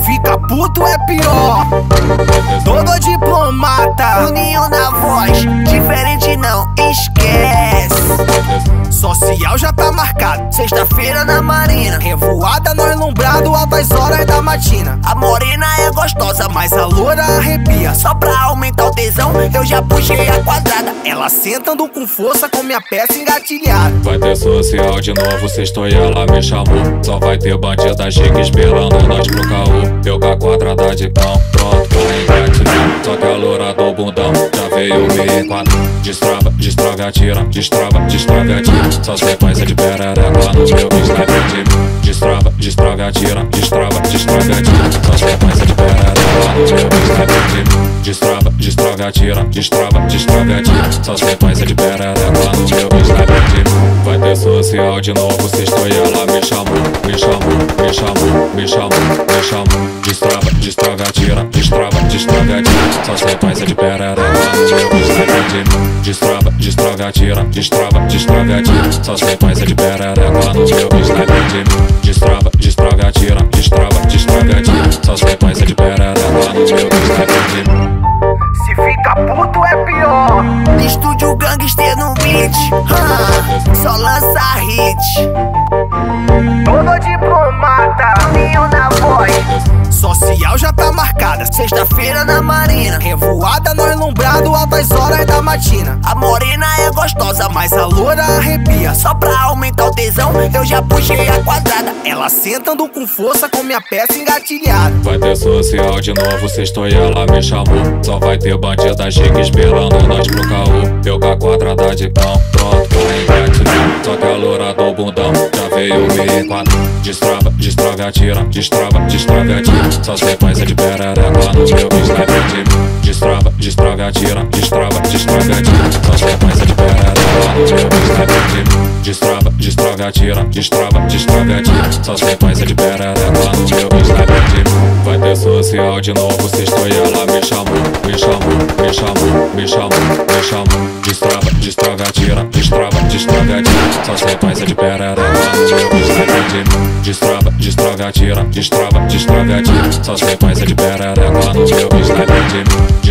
fica puto é pior. Todo diplomata, Juninho na voz, diferente não esquece. social já tá marcado, Sexta-feira na marina, revoada nós lombrado, altas horas da matina. a morena é gostosa, mas Mas a loura arrepia, só pra aumentar o tesão eu já puxei a quadrada. ela sentando com força com minha peça engatilhada. Vai ter social de novo, sextou e ela me chamou. Só vai ter bandida chique esperando nós pro caô. Eu com a quadrada de cão, pronto pra engatilhar. Só que a loura do bundão já veio me enquadrar. Destrava, atira, destrava, atira. Só sequência de perereca no meu sniper de destrava, atira, destrava, atira. Só sequência de perereca no meu sniper de destrava, atira, destrava, atira. Só sequência de perereca no meu sniper de vai ter social de novo, sextou e ela me chamou. Destrava, atira, destrava, atira. Só sequência de perereca no meu sniper de destrava, atira, destrava, atira. Só sequência de perereca no meu sniper de destrava, atira, destrava, atira. Só sequência de perereca no meu sniper de Se fica puto é pior. Estúdio Gangster no beat, só lança hit. Todo diplomata, Juninho na voz, social já tá marcada, sexta-feira na marina, revoada nós lombrado, altas horas da matina. a morena é gostosa, mas Mas a loura arrepia, só pra aumentar o tesão eu já puxei a quadrada. ela sentando com força com minha peça engatilhada. vai ter social de novo, sextou e ela me chamou. Só vai ter bandida chique esperando nós pro caô. Eu com a quadrada de cão, pronto pra engatilhar. Só que a loura do bundão já veio me enquadrar. Destrava, atira, destrava, atira. Só sequência de perereca no meu sniper de destrava, atira, destrava, atira. Só sequência de perereca no meu sniper de destrava, atira, destrava, atira. Só sequência de perereca no meu sniper de vai ter social de novo, sextou e ela me chamou. Destrava, atira, destrava, atira. Só sequência de perereca no meu sniper de destrava, atira, destrava, atira. Só sequência de perereca no meu sniper de